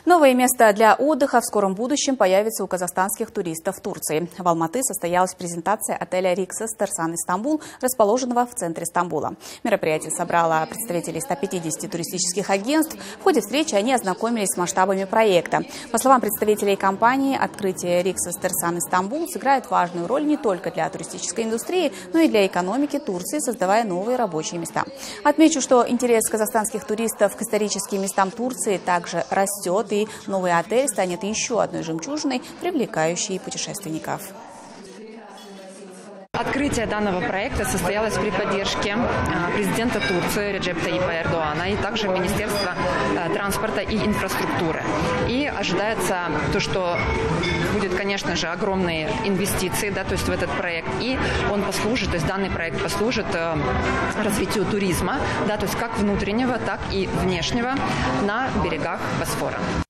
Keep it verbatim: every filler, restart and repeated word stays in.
Новое место для отдыха в скором будущем появится у казахстанских туристов в Турции. В Алматы состоялась презентация отеля «Риксос Терсан Истамбул», расположенного в центре Стамбула. Мероприятие собрало представителей ста пятидесяти туристических агентств. В ходе встречи они ознакомились с масштабами проекта. По словам представителей компании, открытие «Риксос Терсан Истамбул» сыграет важную роль не только для туристической индустрии, но и для экономики Турции, создавая новые рабочие места. Отмечу, что интерес казахстанских туристов к историческим местам Турции также растет, и новый отель станет еще одной жемчужиной, привлекающей путешественников. Открытие данного проекта состоялось при поддержке президента Турции Реджепа Тайипа Эрдоана и также Министерства транспорта и инфраструктуры. И ожидается то, что будет, конечно же, огромные инвестиции, да, то есть в этот проект. И он послужит, то есть данный проект послужит развитию туризма, да, то есть как внутреннего, так и внешнего на берегах Босфора.